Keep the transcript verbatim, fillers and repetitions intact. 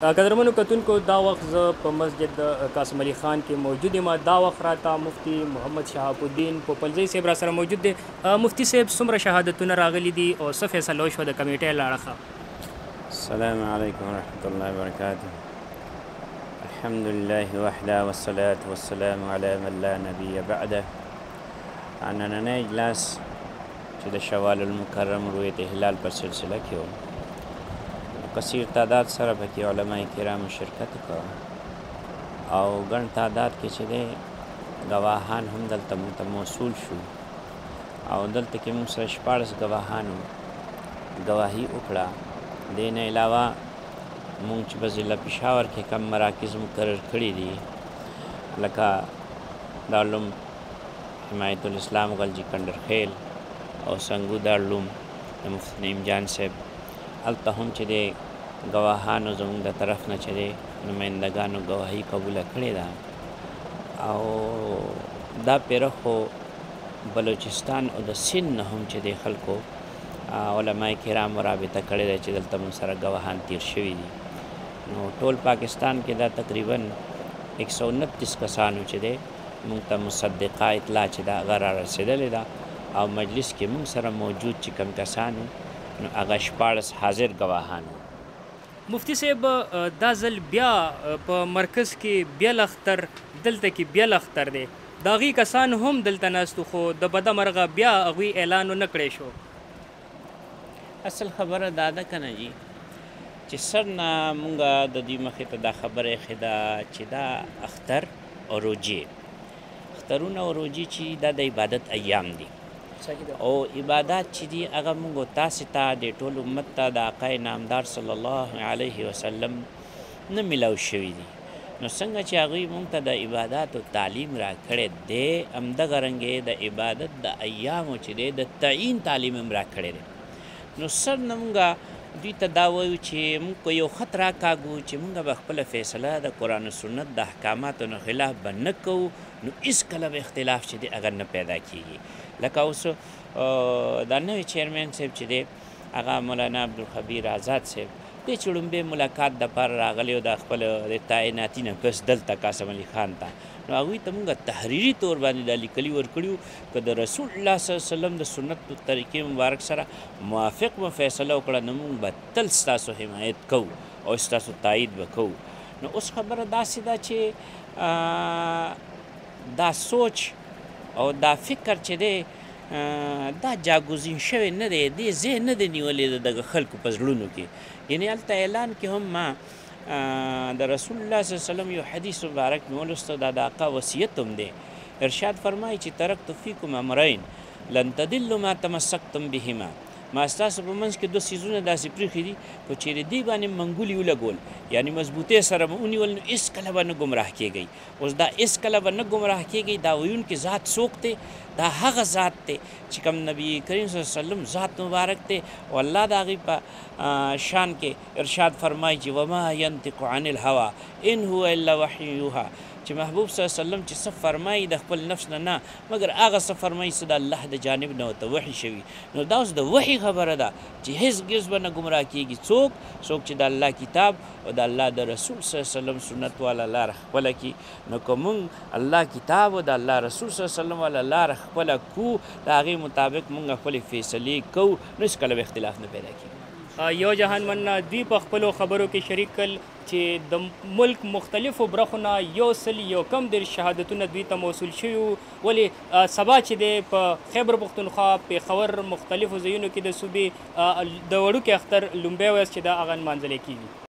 قدرمنو کتونکو دا وخت زه په مسجد قاسم علي خان کې موجود یم. دا وخت راته مفتی محمد شهاب الدین پوپلزی صاحب را سره موجود دی. مفتی صاحب څومره شهادتونه راغلي دي او څه فیصله وشوه د کمیټې له اړخه؟ السلام علیکم ورحمة الله وبرکاته. الحمد لله وحده والصلاة والسلام على من لا نبي بعده. نننی اجلاس چې د شوال المکرم رویت هلال په سلسله کې و، کثیر تعداد سره پکې علماء کرام شرکت وکړه او ګڼ تعداد کې چې دی ګواهان هم دلته موږ ته موصول شو او دلته کې موږ سره شپاړس ګواهانو ګواهي وکړه. دې نه علاوه موږ چې په ضلع پېښور کې کم مراکز مقرر کړي دي لکه دارالعلوم حمایت الاسلام غلجي کنډرخیل او سنګو دارالعلوم د مفتی نعیم جان صاحب، هلته هم چې دی ګواهانو زموږ د طرف نه چې دی نمایندګانو ګواهي قبوله کړې ده او دا پیره خو بلوچستان او د سند نه هم چې دی خلکو علماء کرامو رابطه کړې ده چې دلته موږ سره ګواهان تیر شوي دي. نو ټول پاکستان کې دا تقریبا یک سو انتیس کسانو چې دی موږ ته مصدقه اطلاع چې ده هغه را رسېدلې ده او مجلس کې موږ سره موجود چې کوم کسان نو هغه شپاړس حاضر ګواهان وو. مفتی صاحب دا ځل بیا په مرکز کې بیا لختر دلته کې بیا لختر دی، د هغې کسان هم دلته ناستو خو د بده مرغه بیا هغوی اعلان ونه کړی شو. اصل خبره دا ده که نه جي چې سر نه مونږ د دوی مخې ته دا خبره ایښې ده چې دا اختر او روجې اخترونه او روجې چې دا د عبادت ایام دي او عبادات چې دي هغه موږ تاسې ته د ټول امت ته د آقا نامدار صلی الله علیه وسلم نه میلاو شوي دي. نو څنګه چې هغوی موږ ته د عباداتو تعلیم راکړی دی همدغه رنګې د عبادت د ایامو چې دی د تعین تعلیم هم راکړی دی. نو سر نه موږ دوی ته دا وایو چې موږ که یو خط راکاږو چې موږ به خپله فیصله د قرآن و سنت د احکاماتو نه خلاف به نه کوو نو هېڅکله به اختلاف چې دی هغه نه پیدا کیږي. لکه اوس دا نوی چیرمین صاحب چې دی هغه مولانا عبدالخبیر آزاد صاحب دی چې لومبی ملاقات دپاره راغلی و د خپل د تعیناتي نه پس دلته قاسم علي خان ته، نو هغوی ته موږ تحریري طور باندې دا لیکلي ورکړي وو که د رسول الله صلی الله علیه وسلم د سنت طریقې مبارک سره موافق مو فیصله وکړه نو موږ به تل ستاسو حمایت کوو او ستاسو تایید به کوو. نو اوس خبره داسې ده چې دا سوچ او دا فکر چې دی دا جاګوزین شوی نه دی، دې ځای نه دی نیولی د دغه خلکو په زړونو کې. یعنې هلته اعلان کې هم ما د رسول الله صلی الله علیه وسلم یو حدیث مبارک مې ولوسته، دا د آقا وصیت هم دی. ارشاد فرمایي چې ترکت فیکم امرین لن تدلوا ما تمسکتم بهما، ما ستاسو په منځ کې دوه څیزونه داسې پرېښي دي که چیرې دې باندې منګولي ولګول یعنې مضبوطۍ سره به ونیول نو هېڅکله به نه ګمراه کېږئ. اوس دا هېڅکله به نه ګمراه کېږئ دا ویونکي ذات څوک دی؟ دا هغه ذات دی چې کوم نبي کریم صلی الله علیه وسلم ذات مبارک دی او الله د هغې په شان کې ارشاد فرمایي چې وما ینطق عن الهوا ان هو الا وحی یوحی، چې محبوب صلی الله علیه وسلم چې څه فرمایي د خپل نفس نه نه مګر هغه څه فرمایي څه د الله د جانب نه ورته وحي شوي. نو دا اوس د وحي خبره ده چې هېڅ ګز به نه ګمراه کېږي څوک څوک چې د الله کتاب او د الله د رسول صلی الله علیه وسلم سنت والا لاره خپله کړي. نو که موږ الله کتاب او د الله رسول صلی الله علیه وسلم والا لاره خپله کړو د هغې مطابق موږ خپلې فیصلې کوو نو هېڅکله به اختلاف نه پیدا کېږي. یو جهان مننه دوی په خپلو خبرو کې شریک کړل چې د ملک مختلفو برخو نه یو سل یو کم دېرش شهادتونه دوی ته موصول شوي وو، ولې سبا چې دی په خیبر پښتونخوا پېښور مختلفو ځایونو کې د صوبې د وړوکي اختر لومبی ورځ چې ده هغه نمانځلی کېږي.